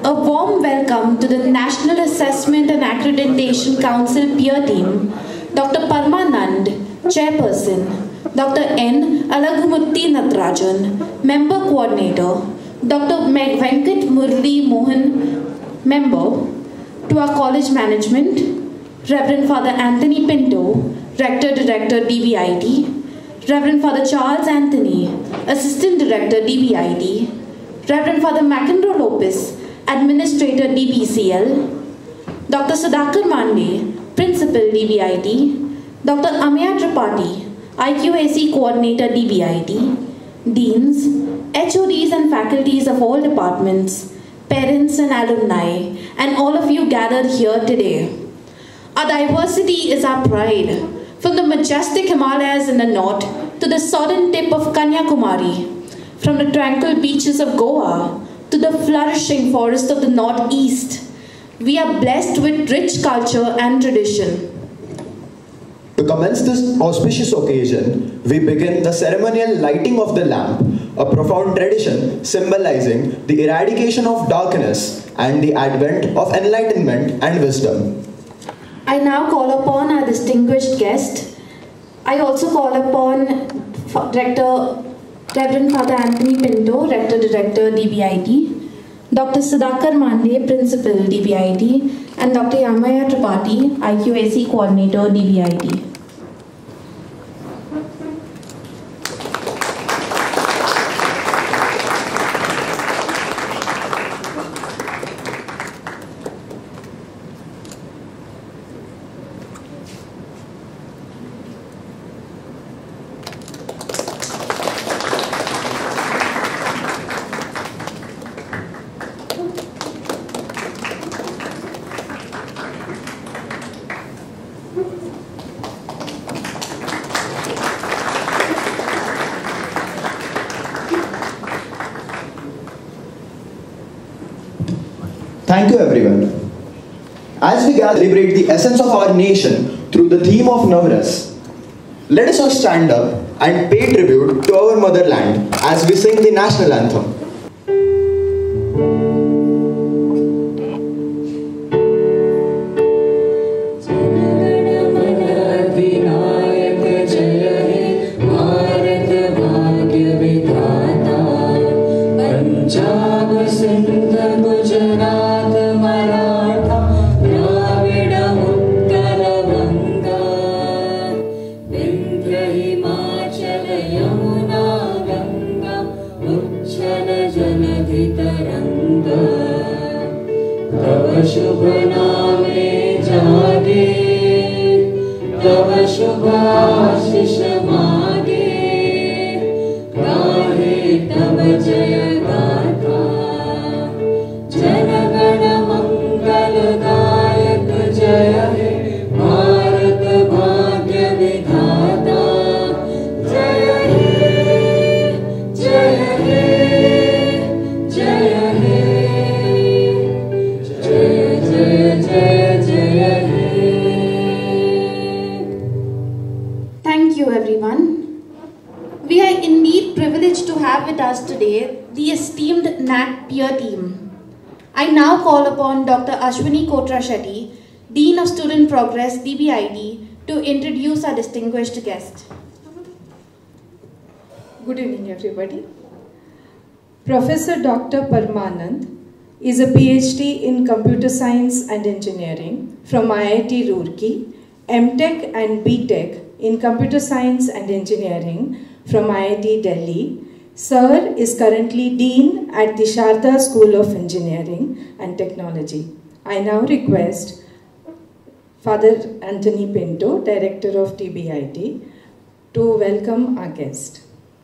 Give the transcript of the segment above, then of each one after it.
A warm welcome to the National Assessment and Accreditation Council peer team, Dr. Parmanand, Chairperson, Dr. N. Alagumurthy Natarajan, Member Coordinator, Dr. Venkat Murli Mohan, Member, to our college management, Reverend Father Anthony Pinto, Rector Director DBIT, Reverend Father Charles Anthony, Assistant Director DBIT, Reverend Father McEnroe Lopez, Administrator DBCL, Dr. Sudhakar Mande, Principal DBIT, Dr. Ameya Tripathi, IQAC Coordinator DBIT, Deans, HODs and faculties of all departments, parents and alumni, and all of you gathered here today. Our diversity is our pride, from the majestic Himalayas in the north to the southern tip of Kanyakumari, from the tranquil beaches of Goa to the flourishing forests of the northeast. We are blessed with rich culture and tradition. To commence this auspicious occasion, we begin the ceremonial lighting of the lamp, a profound tradition symbolizing the eradication of darkness and the advent of enlightenment and wisdom. I now call upon our distinguished guest. I also call upon Reverend Father Anthony Pinto, Rector Director DBIT, Dr. Sudhakar Mande, Principal DBIT, and Dr. Ameya Tripathi, IQAC Coordinator DBIT. Thank you everyone. As we celebrate the essence of our nation through the theme of Navras, let us all stand up and pay tribute to our motherland as we sing the national anthem. शुभ नामे जागे, तव शुभ आशीष मागे, गाहे तव जय गाथा। जनगण मंगल दायक जय हे भारत भाग्य विधाता। जय हे जय हे जय हे Thank you, everyone. We are indeed privileged to have with us today the esteemed NAT peer team. I now call upon Dr. Ashwini Kotra Shetty, Dean of Student Progress, DBIT, to introduce our distinguished guest. Good evening, everybody. Professor Dr. Parmanand is a PhD in Computer Science and Engineering from IIT Roorkee, MTech and BTech in Computer Science and Engineering from IIT Delhi. Sir is currently Dean at the Sharda School of Engineering and Technology. I now request Father Anthony Pinto, Director of TBIT, to welcome our guest.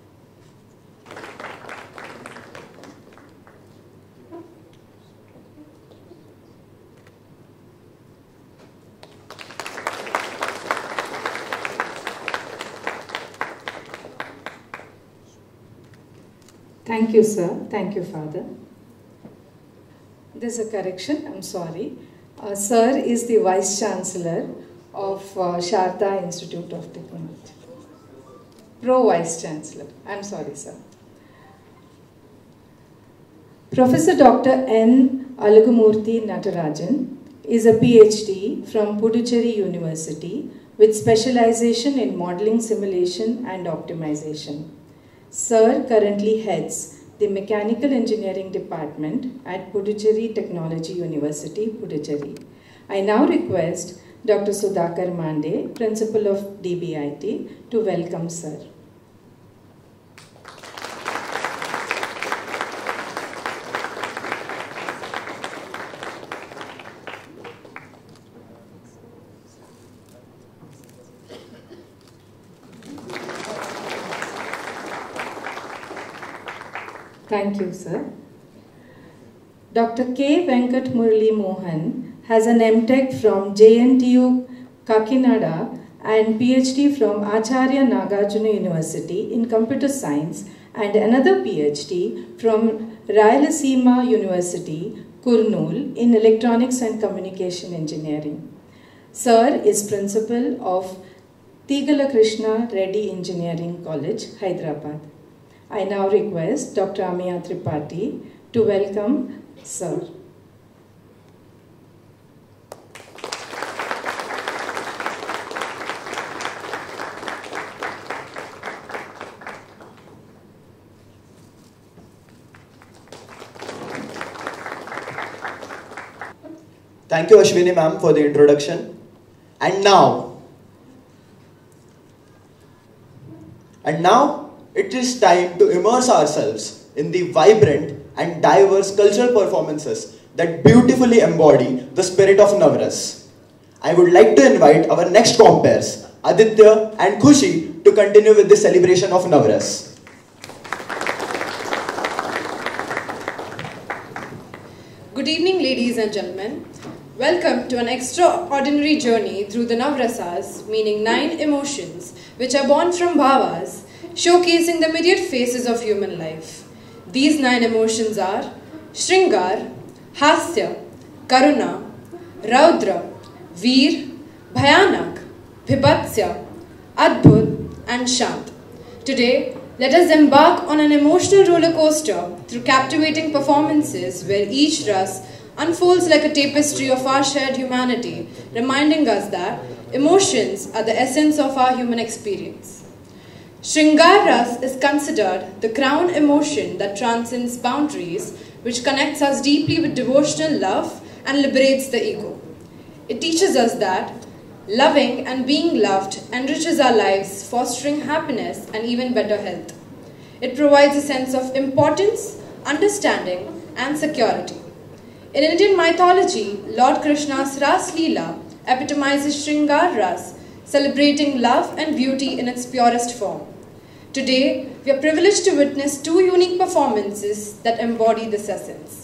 Thank you, sir. Thank you, Father. There's a correction, I'm sorry. Sir is the Vice Chancellor of Sharda Institute of Technology. Pro Vice Chancellor. I'm sorry, sir. Professor Dr. N. Alagumurthy Natarajan is a PhD from Puducherry University with specialization in modeling simulation and optimization. Sir currently heads the Mechanical Engineering Department at Puducherry Technology University, Puducherry. I now request Dr. Sudhakar Mande, Principal of DBIT, to welcome Sir. Thank you, sir. Dr. K. Venkat Murali Mohan has an MTech from JNTU Kakinada and PhD from Acharya Nagarjuna University in Computer Science and another PhD from Rayalaseema University, Kurnool in Electronics and Communication Engineering. Sir is principal of Tigala Krishna Reddy Engineering College, Hyderabad. I now request Dr. Amiya Tripathi to welcome Sir. Thank you, Ashwini ma'am, for the introduction. And now, it is time to immerse ourselves in the vibrant and diverse cultural performances that beautifully embody the spirit of Navras. I would like to invite our next compares, Aditya and Khushi, to continue with the celebration of Navras. Good evening, ladies and gentlemen. Welcome to an extraordinary journey through the Navrasas, meaning 9 emotions, which are born from bhavas, showcasing the myriad phases of human life. These 9 emotions are Shringar, Hasya, Karuna, Raudra, Veer, Bhayanak, Bhibhatsya, Adbhut and Shant. Today, let us embark on an emotional roller coaster through captivating performances where each ras unfolds like a tapestry of our shared humanity, reminding us that emotions are the essence of our human experience. Shringar Ras is considered the crown emotion that transcends boundaries, which connects us deeply with devotional love and liberates the ego. It teaches us that loving and being loved enriches our lives, fostering happiness and even better health. It provides a sense of importance, understanding, and security. In Indian mythology, Lord Krishna's Ras Leela epitomizes Shringar Ras, celebrating love and beauty in its purest form. Today, we are privileged to witness 2 unique performances that embody this essence.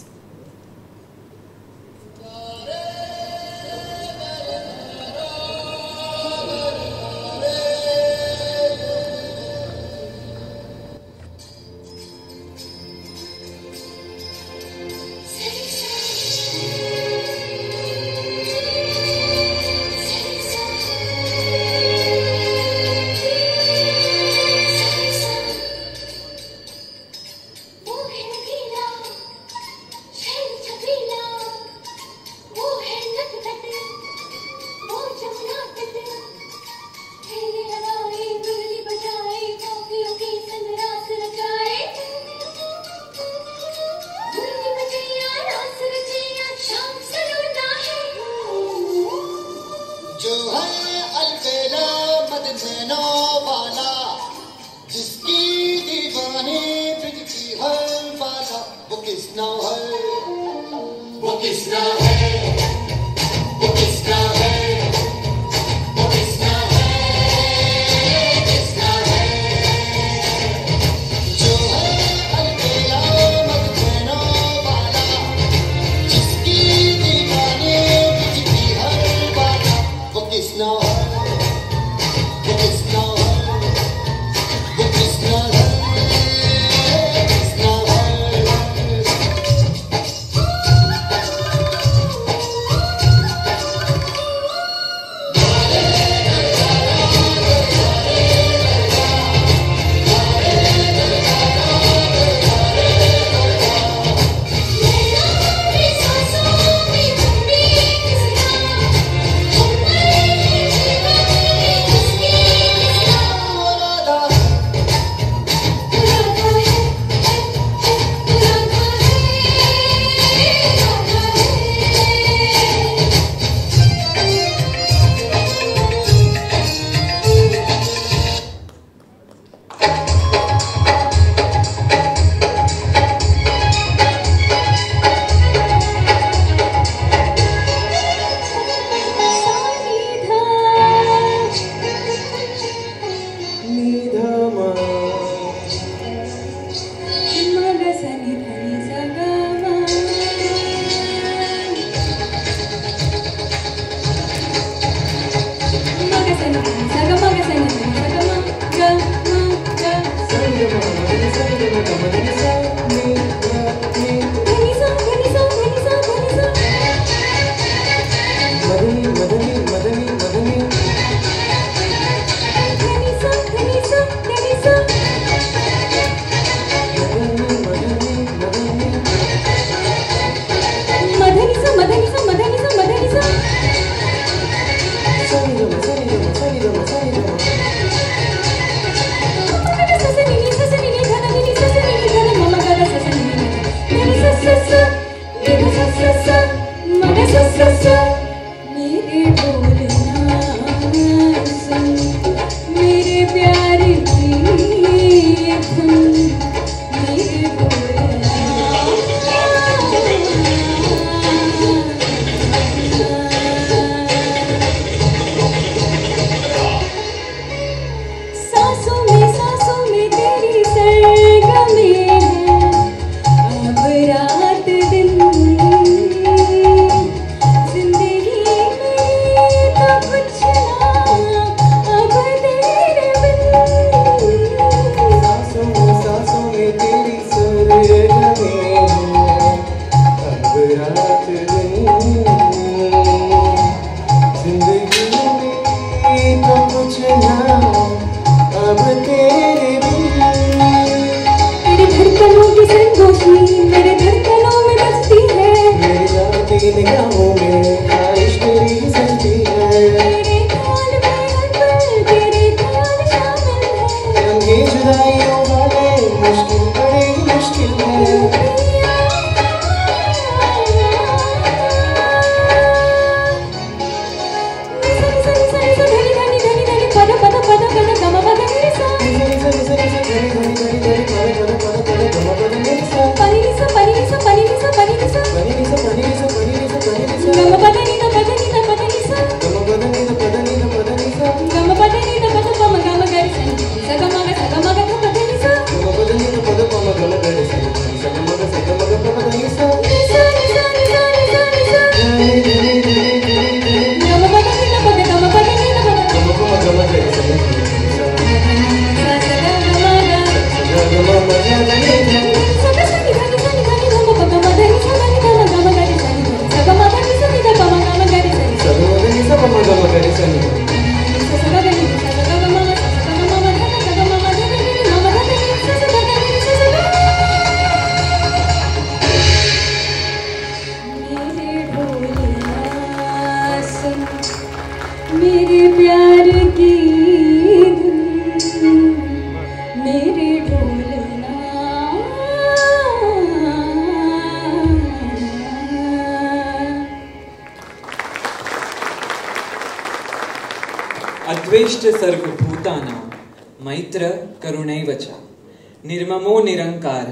अद्वेष्ट सर्वभूतानां मैत्र करुणैव च निर्ममो निरंकार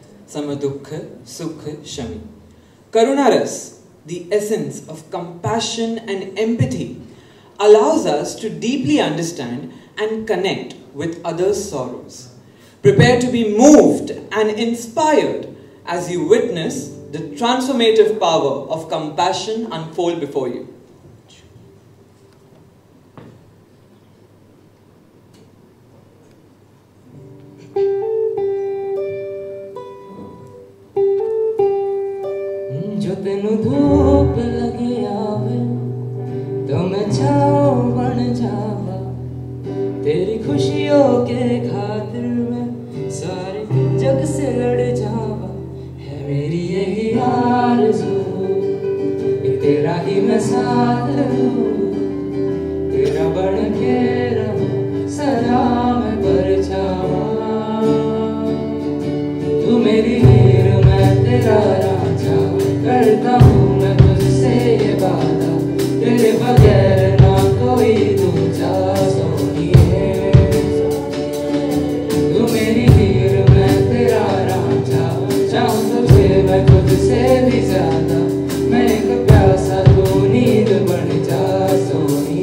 समदुःख सुख Shami. Karunaras, the essence of compassion and empathy, allows us to deeply understand and connect with others' sorrows. Prepare to be moved and inspired as you witness the transformative power of compassion unfold before you. जो तेनू धूप लगे आवे तो मैं छाँव बन जावा, तेरी खुशियों के खातिर मैं सारे जग से लड़ जावा. है मेरी यही आरज़ू कि तेरा ही मैं साथ लूं, तेरा बन के रहूं सदा मैं परछावा. तू मेरी हीर मैं तेरा राजा, करता हूँ मैं तुझसे ये वादा, तेरे बगैर ना कोई दूजा सोनिए. तू मेरी हीर मैं तेरा राजा, चाहूँ तुझे मैं तुझसे भी ज्यादा, मैं एक प्यासा तू नींद बन जा सोनिए.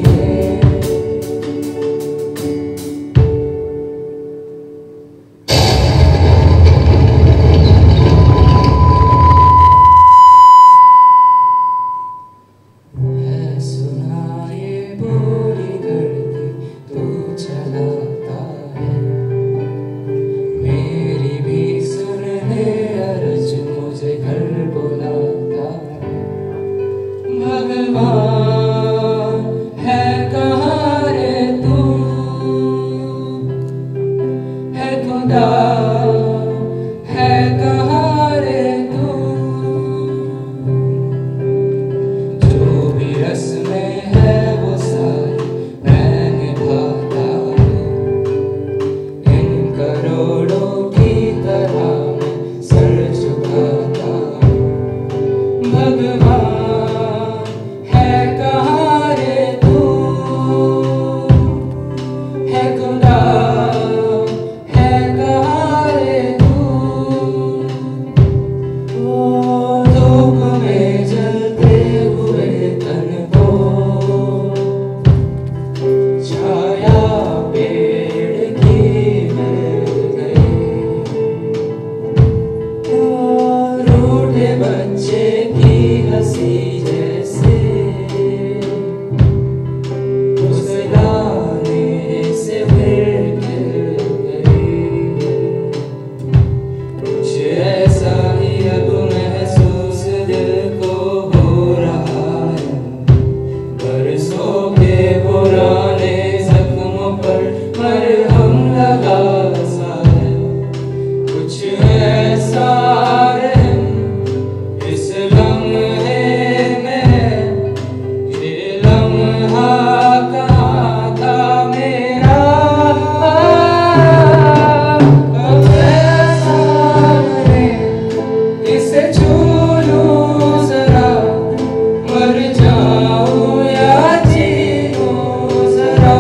मर जाऊं या जीऊं जरा,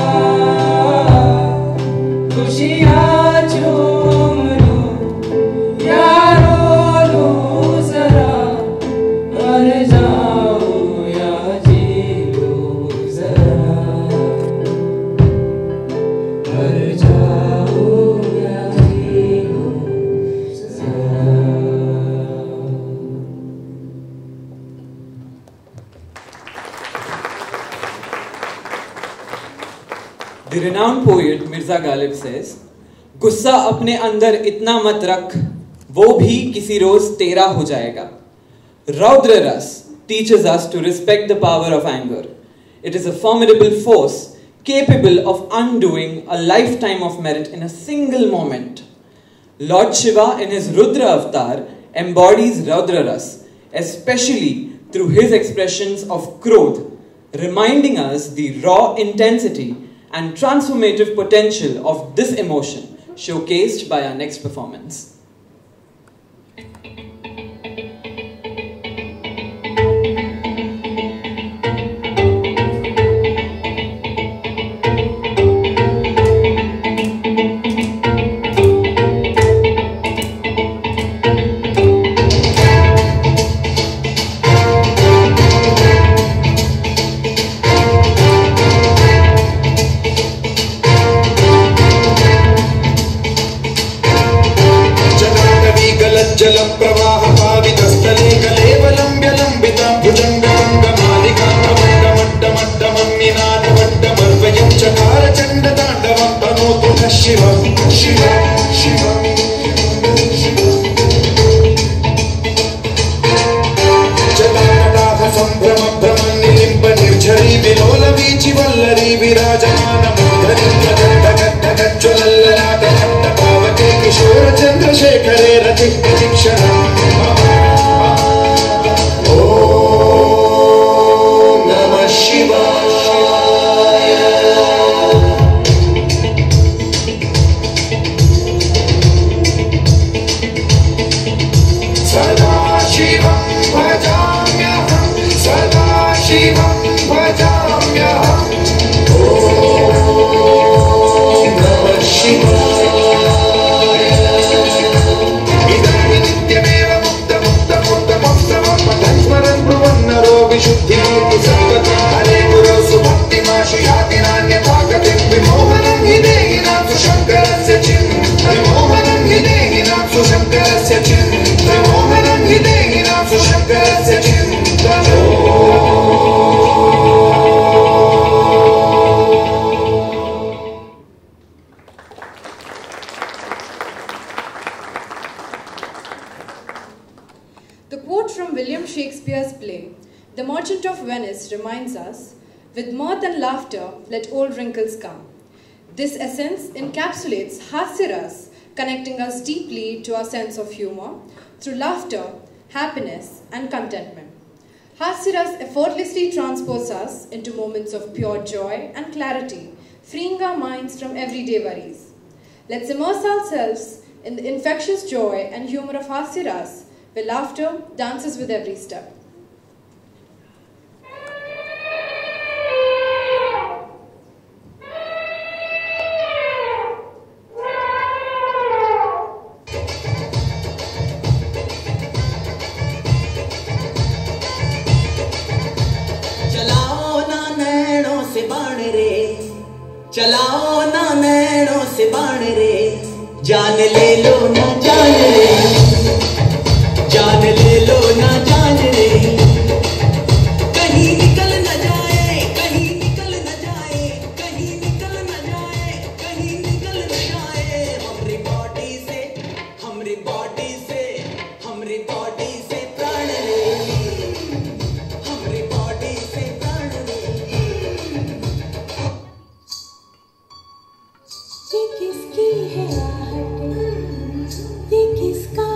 खुशियाँ चूम लूं या रो लूं जरा, मर जाऊं या जीऊं जरा, मर जाऊं या जीऊं जरा। The renowned poet Mirza Ghalib says, गुस्सा अपने अंदर इतना मत रख, वो भी किसी रोज तेरा हो जाएगा. Raudra Ras teaches us to respect the power of anger. It is a formidable force capable of undoing a lifetime of merit in a single moment. Lord Shiva in his Rudra avatar embodies Raudra Ras, especially through his expressions of Krodh, reminding us the raw intensity and transformative potential of this emotion, showcased by our next performance. जलम प्रवाह पावितस्थले कलेवलंब्य लंबिता भुजंगमालिका मड्डमन्निनादवड्डमर्वयं चकार चंड तांडवं तनोतु नः शिवं शिवं शिवं जलाकटाह संभ्रम भ्रमं निलिम्ब निर्झरी विलोल वीचि वल्लरी विराजमान मुद्धरी ज्वलल्ललाट पावके किशोर चंद्रशेखरे रचित प्रतीक्षणम् ओम नमः शिवाय सदा शिवं भजाम्यहं सदा शिवं भजाम्यहं ओम नमः शिवाय विशुद्धिमूर्ति संगतं हरे गुरौ सुभक्तिमाशु याति नान्यथा गतिं विमोहनं हि देहिनां सुशङ्करस्य विमोहनं हि देहिनां सुशङ्करस्य विमोहनं हि देहिनां सुशङ्करस्य The quote from William Shakespeare's play The Merchant of Venice reminds us, with mirth and laughter, let old wrinkles come. This essence encapsulates Hasya Ras, connecting us deeply to our sense of humor through laughter, happiness, and contentment. Hasya Ras effortlessly transports us into moments of pure joy and clarity, freeing our minds from everyday worries. Let's immerse ourselves in the infectious joy and humor of Hasya Ras, where laughter dances with every step. चलाओ ना नैनों से बाण रे, जान ले लो ना जान रे, जान ले लो ना जान रे, कहीं निकल न जाए, कहीं निकल न जाए, कहीं निकल न जाए, कहीं निकल न जाए, हमारी बॉडी से, हमारी बॉडी से, हमारी बॉडी से प्राण ले, हमारी बॉडी से प्राण ले। ये किसकी है आहट, ये किसका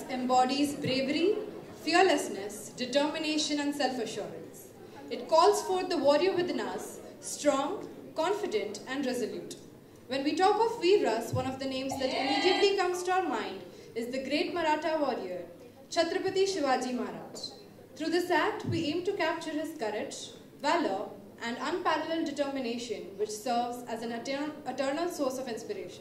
embodies bravery, fearlessness, determination, and self-assurance. It calls forth the warrior within us, strong, confident, and resolute. When we talk of Veeras, one of the names that immediately comes to our mind is the great Maratha warrior, Chhatrapati Shivaji Maharaj. Through this act, we aim to capture his courage, valor, and unparalleled determination, which serves as an eternal source of inspiration.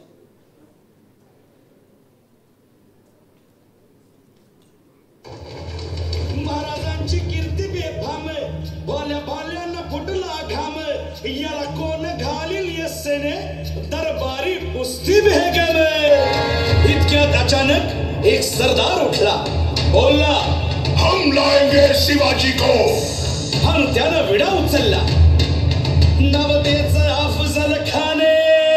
महाराजांची कीर्ती बेफाम भोल्या भाल्यांना फुटला घाम याला कोण घालील यस्सेने दरबारी कुस्ती भेगम इतक्यात अचानक एक सरदार उठला बोलला हम लाएंगे शिवाजी को आणि त्यानं विडा उचलला नवतेचं अफजल खाने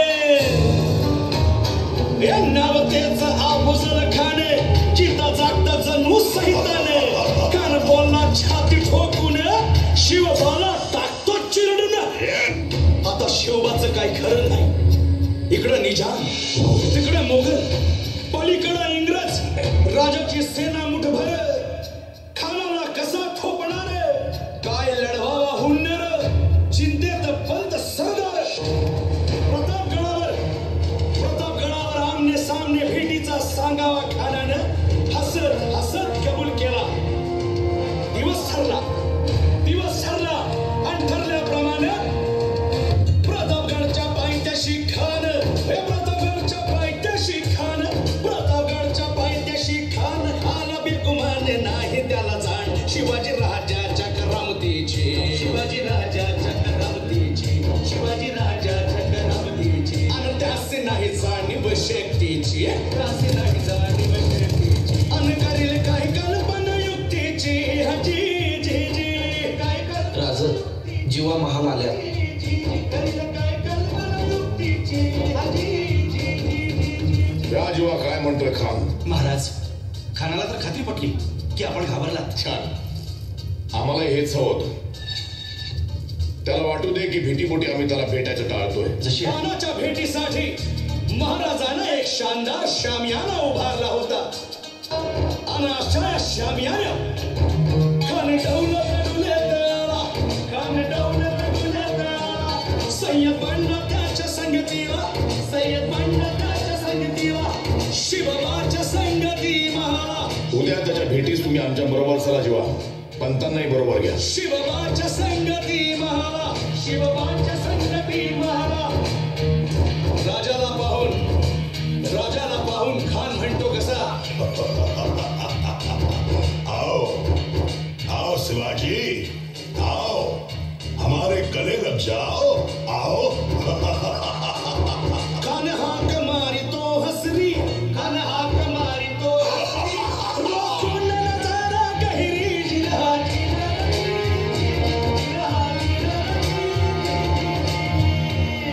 या नवतेचं अफजल खाने चिता जागता जणू सहिताने कान बोलला छाती ठोकून शिवबाला टाकतो चिरडून आता शिवबाचं काय खरं नाही इकडं निजाम तिकडं मोगल पलीकडं इंग्रज राजाची सेना मुठभर खानाला कसा थोपणार काय लढवावा हुन्नर चिंतेत बंद सरदार प्रतापगडावर आमने सामने भेटीचा सांगावा खानानं हसत हसत कबूल केला दिवस ठरला आणि ठरल्याप्रमाणे प्रतापगडच्या पायथ्याशी खान आला बेगुमाने नाही त्याला जाण शिवाजी राजाच्या करामतीची आणि त्याचे नाही जाणीव शक्तीची आणि करील काही कल्पना युक्तीची राज जीवा महाल आल्या या जीवा काय म्हणतोय खान महाराज खानाला तर खात्री पटली की आपण घाबरलात छान आम्हाला हेच हवं होतं त्याला वाटू दे की भीतीपोटी आम्ही त्याला भेटायचं टाळतोय जशी खानाच्या भेटीसाठी महाराजानं एक शानदार शामियाना उभारला होता आणि अशा शामियाना खान सय्यद बंड त्याच्या संगतीला शिवबाच्या संगती महाला उद्या त्याच्या भेटीस तुम्ही आमच्या बरोबर चला जीवा पंतांनाही बरोबर घ्या शिवबाच्या संगती महाला राजाला पाहून खान म्हणतो कसा आओ शिवाजी आओ हमारे गले लग जाओ आओ खान हाक मारी तो हसरी रोकून नजारा गहिरी जिरहाटी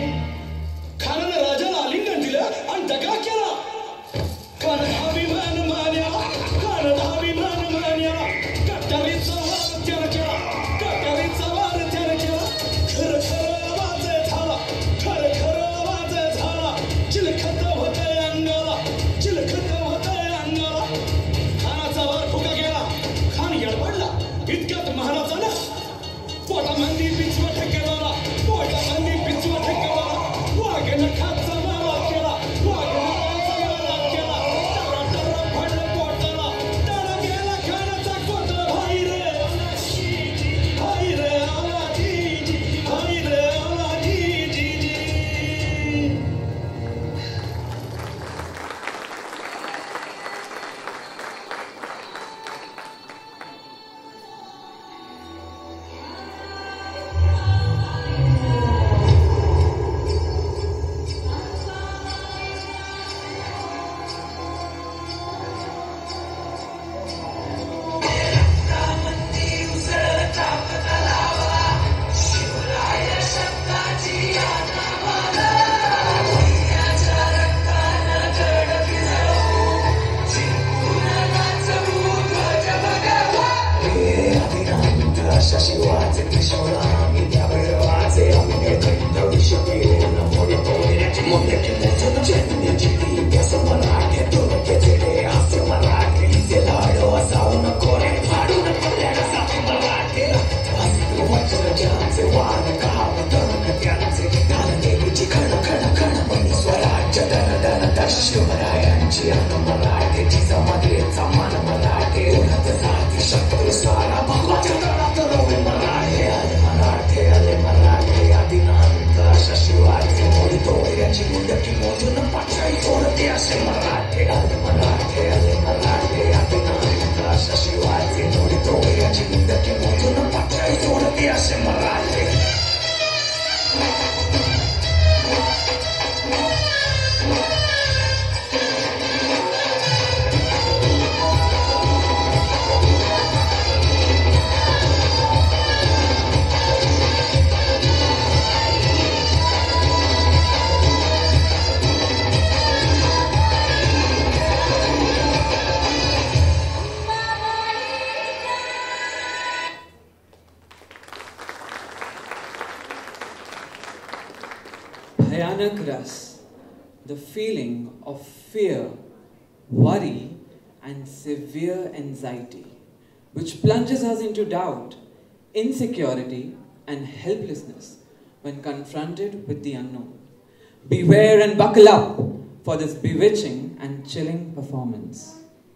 Bhayanak Ras, the feeling of fear, worry, and severe anxiety, which plunges us into doubt, insecurity, and helplessness when confronted with the unknown. Beware and buckle up for this bewitching and chilling performance.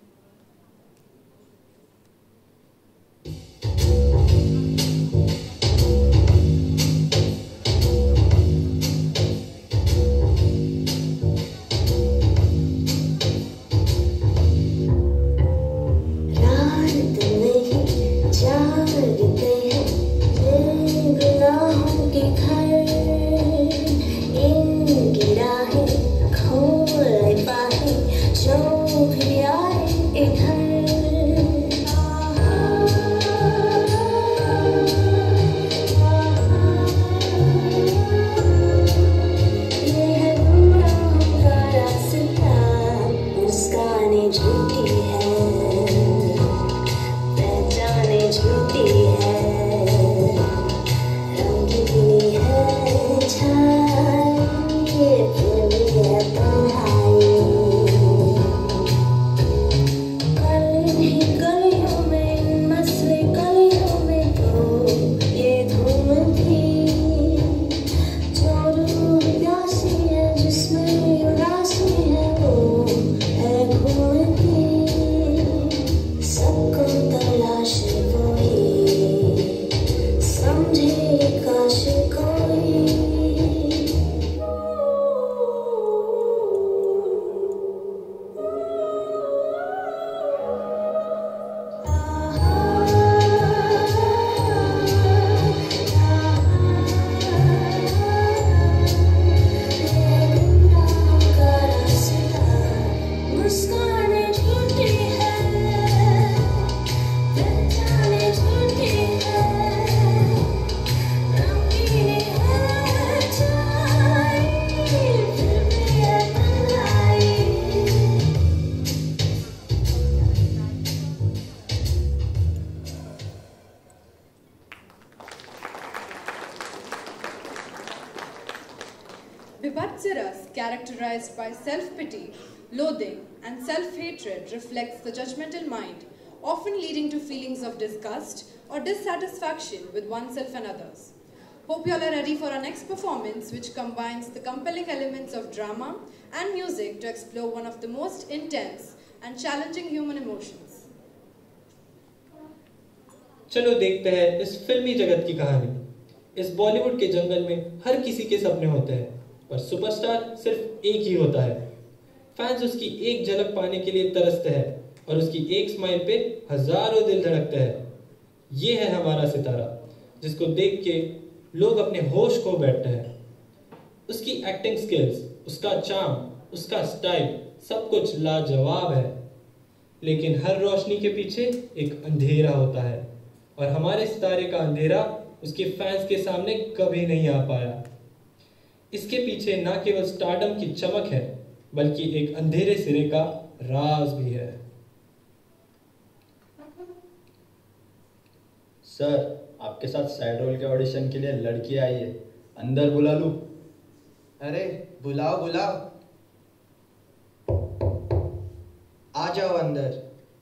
Vibhatsaras, characterized by self-pity, loathing, and self-hatred, reflects the judgmental mind, often leading to feelings of disgust or dissatisfaction with oneself and others. Hope you all are ready for our next performance, which combines the compelling elements of drama and music to explore one of the most intense and challenging human emotions. चलो देखते हैं इस फिल्मी जगत की कहानी। इस बॉलीवुड के जंगल में हर किसी के सपने होते हैं, पर सुपरस्टार सिर्फ एक ही होता है। फैंस उसकी एक झलक पाने के लिए तरसते हैं और उसकी एक स्माइल पे हजारों दिल धड़कते हैं। ये है हमारा सितारा, जिसको देख के लोग अपने होश खो बैठते हैं। उसकी एक्टिंग स्किल्स, उसका चार्म, उसका स्टाइल सब कुछ लाजवाब है, लेकिन हर रोशनी के पीछे एक अंधेरा होता है और हमारे सितारे का अंधेरा उसके फैंस के सामने कभी नहीं आ पाया। इसके पीछे ना केवल स्टारडम की चमक है, बल्कि एक अंधेरे सिरे का राज भी है। सर, आपके साथ साइड रोल के ऑडिशन के लिए लड़की आई है, अंदर बुला लूं? अरे बुलाओ बुलाओ, आ जाओ अंदर।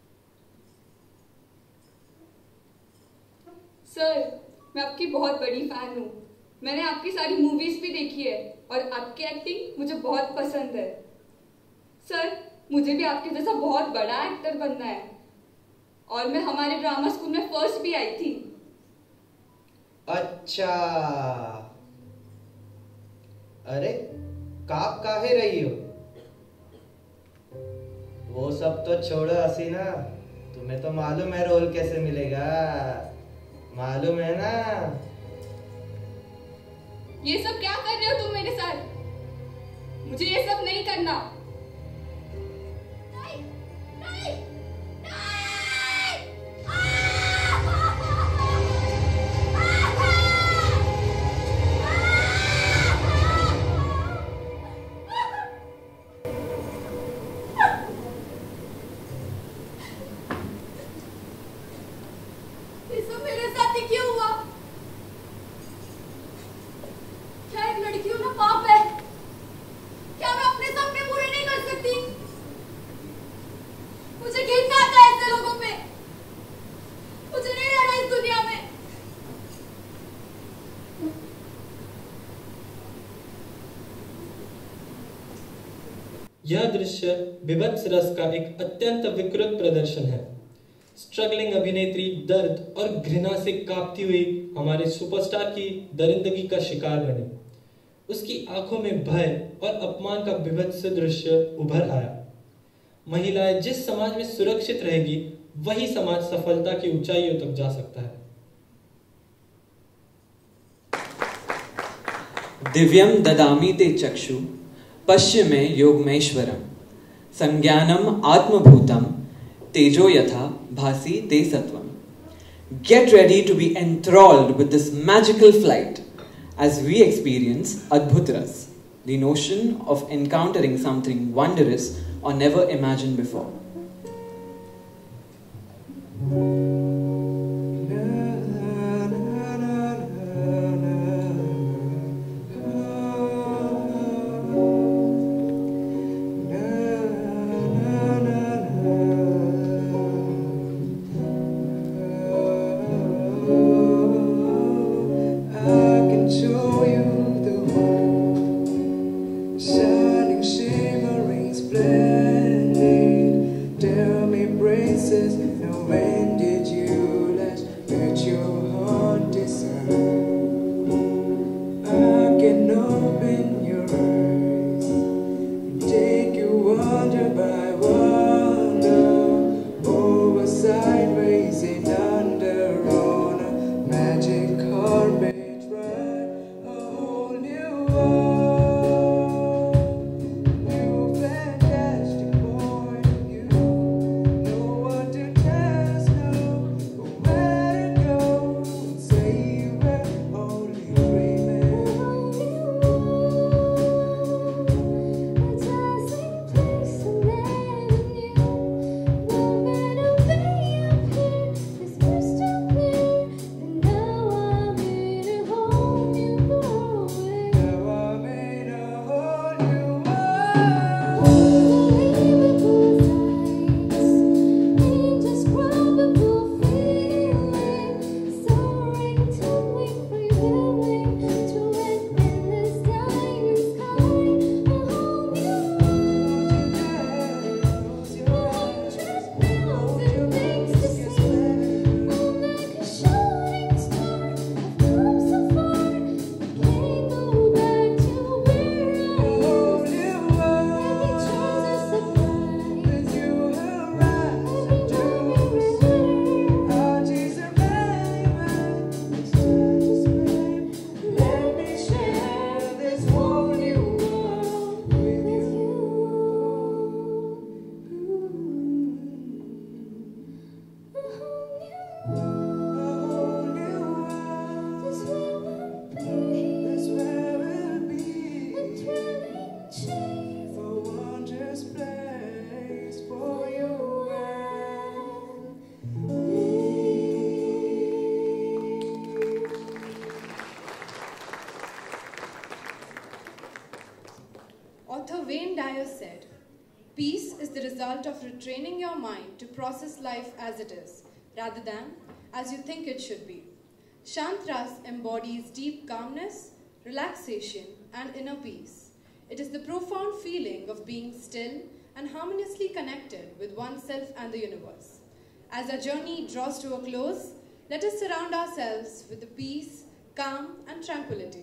सर, मैं आपकी बहुत बड़ी फैन हूँ। मैंने आपकी सारी मूवीज भी देखी है और आपकी एक्टिंग मुझे बहुत पसंद है। सर, मुझे भी आपके जैसा बहुत बड़ा एक्टर बनना है और मैं हमारे ड्रामा स्कूल में फर्स्ट भी आई थी। अच्छा, अरे काप काहे रही हो? वो सब तो छोड़ो हसीना, तुम्हें तो मालूम है रोल कैसे मिलेगा, मालूम है ना? ये सब क्या कर रहे हो तुम मेरे साथ? मुझे ये सब नहीं करना। नहीं, नहीं, ये सब मेरे साथ ही क्यों हुआ? क्या एक लड़की होना पाप है? यह दृश्य विभत्स रस का एक अत्यंत विकृत प्रदर्शन है। स्ट्रगलिंग अभिनेत्री दर्द और घृणा से कांपती हुई हमारे सुपरस्टार की दरिंदगी का शिकार बनी। उसकी आंखों में भय और अपमान का विभत्स दृश्य उभर आया। महिलाएं जिस समाज में सुरक्षित रहेगी, वही समाज सफलता की ऊंचाइयों तक जा सकता है। दिव्यम ददामि ते चक्षु पश्य मे योगमेश्वरम संज्ञानम आत्मभूतम तेजो यथा भासी ते सत्वम। Get ready to be enthralled with this magical flight as we experience Adbhut Ras, the notion of encountering something wondrous or never imagined before. Author Wayne Dyer said, "Peace is the result of retraining your mind to process life as it is, rather than as you think it should be." Shant Ras embodies deep calmness, relaxation, and inner peace. It is the profound feeling of being still and harmoniously connected with oneself and the universe. As our journey draws to a close, let us surround ourselves with the peace, calm, and tranquility.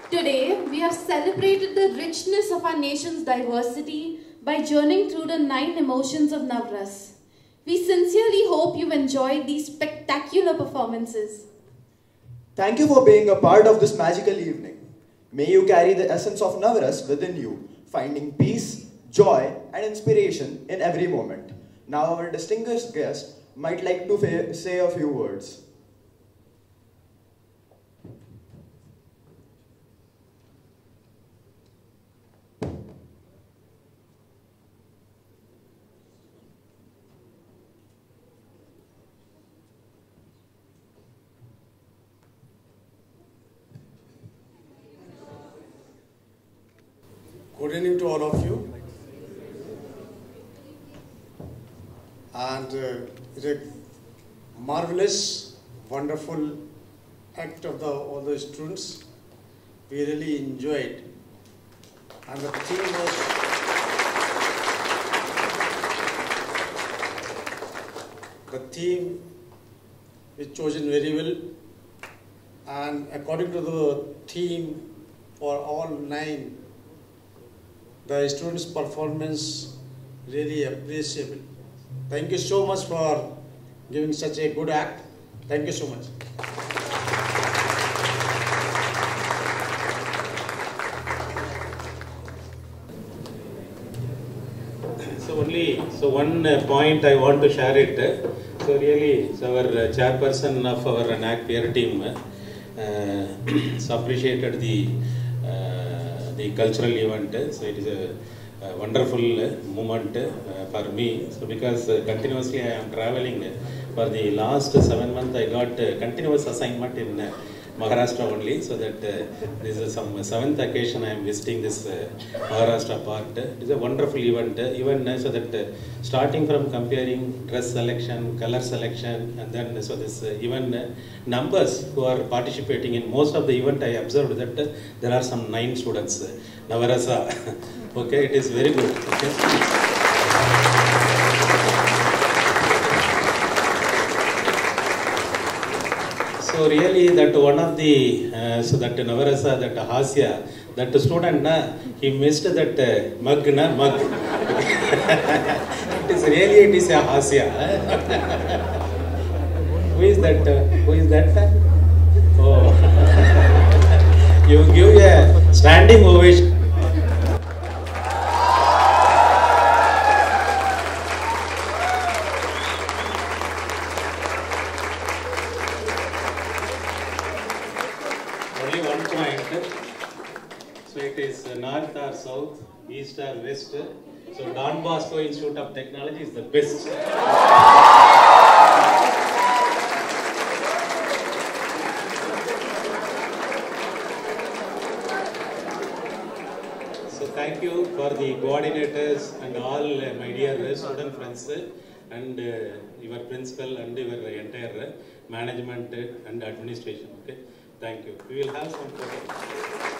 Today, we have celebrated the richness of our nation's diversity by journeying through the 9 emotions of Navras. We sincerely hope you enjoyed these spectacular performances. Thank you for being a part of this magical evening. May you carry the essence of Navras within you, finding peace, joy, and inspiration in every moment. Now our distinguished guest might like to say a few words. Good evening to all of you. And it's a marvelous, wonderful act of all the students. We really enjoyed. And the theme is chosen very well. And according to the theme for all 9, the students' performance really appreciable. Thank you so much for giving such a good act. Thank you so much. So one point I want to share it. So really, our chairperson of our NAC peer team appreciated the cultural event. So it is a wonderful moment for me. So because continuously I am traveling for the last 7 months, I got continuous assignment in Maharashtra only. So that this is some 7th occasion I am visiting this Maharashtra part. It is a wonderful event. Even so that starting from comparing dress selection, color selection, and then so this even numbers who are participating in most of the event, I observed that there are some 9 students. Navarasa. Okay, it is very good. Okay. So really that one of the, so that Navarasa, that Hasya, that student, he missed that mug. It is a Hasya. Who is that? Oh. You give a standing ovation. South, East or West. So Don Bosco Institute of Technology is the best. So thank you for the coordinators and all my dear student friends and your principal and your entire management and administration. Okay, thank you. We will have some photos.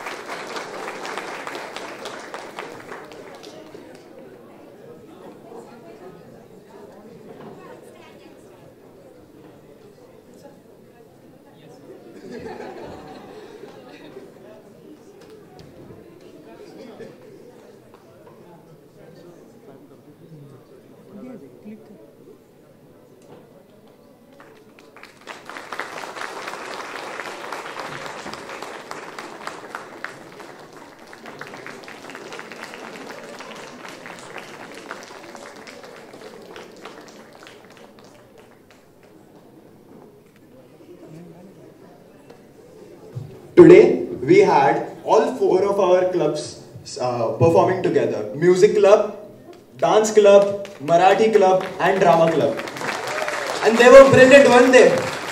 Today, we had all 4 of our clubs performing together. Music club, dance club, Marathi club and drama club. And they were brilliant, weren't they?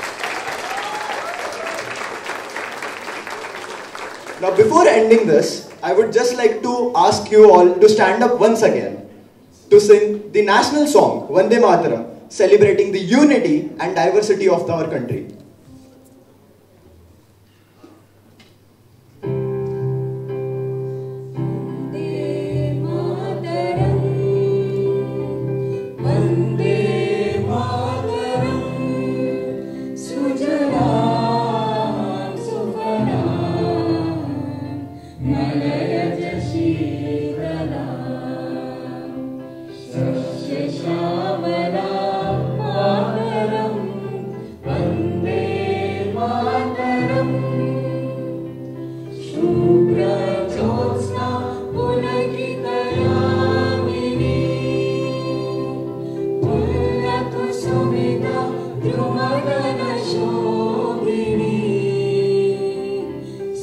Now before ending this, I would just like to ask you all to stand up once again to sing the national song, Vande Mataram, celebrating the unity and diversity of our country.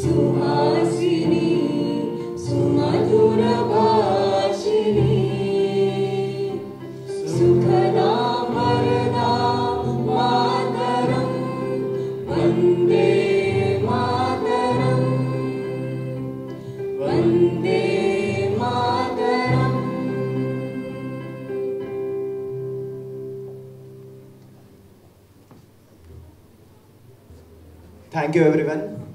Suhasini सुमधुरभाषिणी सुखदा वरदा मातरं वन्दे मातरं Vande Mataram. Thank you everyone.